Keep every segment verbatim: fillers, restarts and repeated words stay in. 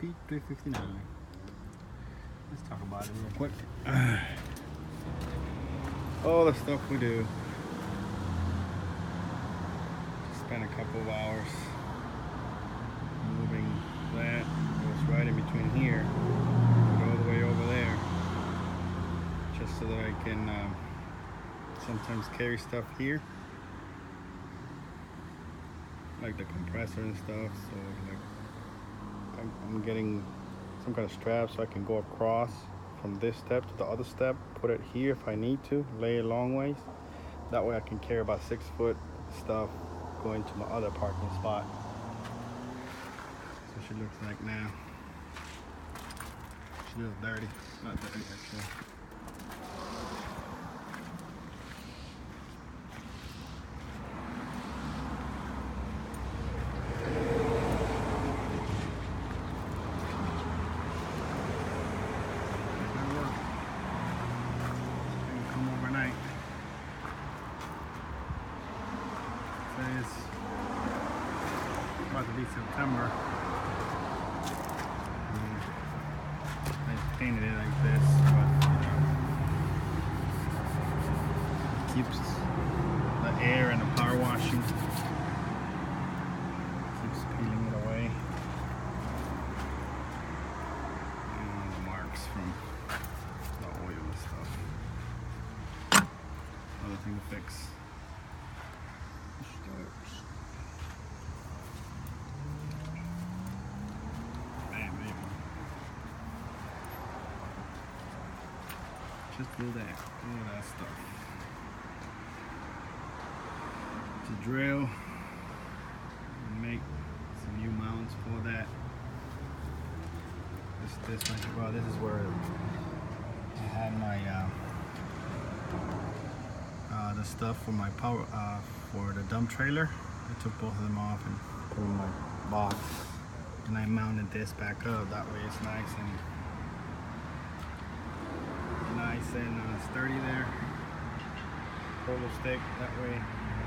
Pete three fifty-nine. Let's talk about it real quick. All the stuff we do. Spend a couple of hours moving that. Goes right in between here, go all the way over there, just so that I can um, sometimes carry stuff here, like the compressor and stuff. So like I'm, I'm getting some kind of strap so I can go across from this step to the other step, put it here if I need to, lay it long ways. That way I can carry about six foot stuff going to my other parking spot. So she looks like now. She looks dirty. Not dirty actually. It's about to be September. And I painted it like this, but you know, it keeps the air and the power washing. Keeps peeling it away. And the marks from the oil and stuff. Another thing to fix. Just do that, all that stuff. To drill and make some new mounts for that. This, this, well, this is where I had my uh, uh, the stuff for my power uh, for the dump trailer. I took both of them off and put them in my box, and I mounted this back up. That way, it's nice and. Nice and uh, sturdy there. Polo stick, that way.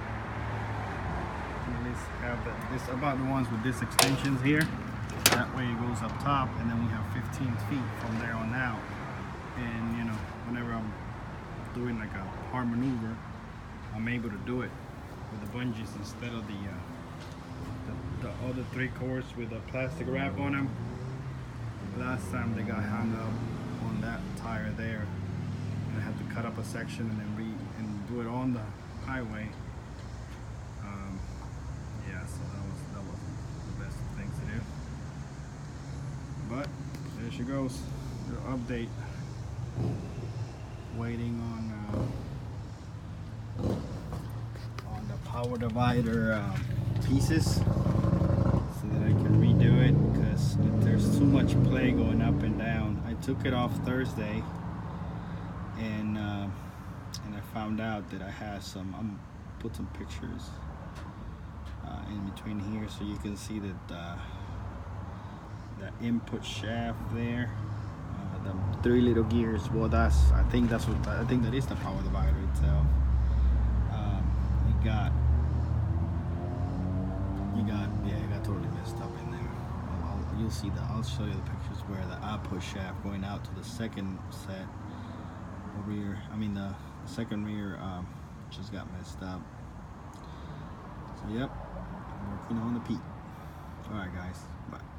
At least have the, this about the ones with this extensions here. That way it goes up top, and then we have fifteen feet from there on out. And you know, whenever I'm doing like a hard maneuver, I'm able to do it with the bungees instead of the uh, the, the other three cords with a plastic wrap on them. Last time they got hung up on that tire there. I had to cut up a section and then re and do it on the highway. Um, yeah, so that was that wasn't the best thing to do. But there she goes. The update. Waiting on uh, on the power divider uh, pieces so that I can redo it, because there's too much play going up and down. I took it off Thursday. And uh, and I found out that I had some. I'm put some pictures uh, in between here so you can see that uh, the input shaft there, uh, the three little gears. Well, that's I think that's what I think that is the power divider itself. Um, it got you got yeah, it got totally messed up in there. I'll, I'll, you'll see that. I'll show you the pictures where the output shaft going out to the second set. Rear, I mean the second rear um, just got messed up. So yep, I'm working on the Pete. All right, guys, bye.